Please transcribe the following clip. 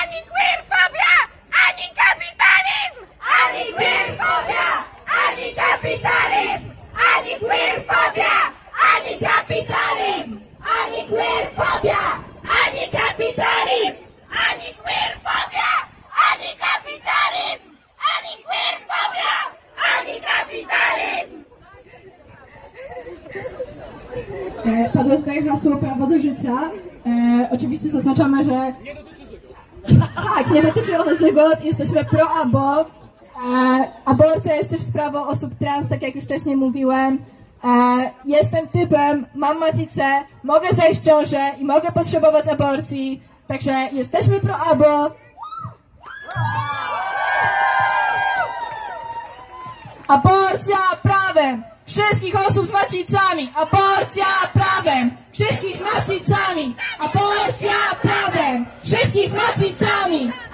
ani queerfobia, ani kapitalizm! Ani queerfobia, ani kapitalizm! Ani queerfobia, ani kapitalizm! Ani queerfobia, ani kapitalizm! Ani queerfobia, ani kapitalizm! Ani queerfobia, ani kapitalizm! Padło tutaj hasło prawo do życia. Oczywiście zaznaczamy, że Nie dotyczy zygot. tak, nie dotyczy ono zygot, jesteśmy pro-abo. Aborcja jest też sprawą osób trans, tak jak już wcześniej mówiłem. Jestem typem, mam macicę, mogę zajść w ciążę i mogę potrzebować aborcji. Także jesteśmy pro-abo. Aborcja prawem! Wszystkich osób z macicami! Aborcja prawem! Wszystkich z macicami! Aborcja prawem! Wszystkich z macicami!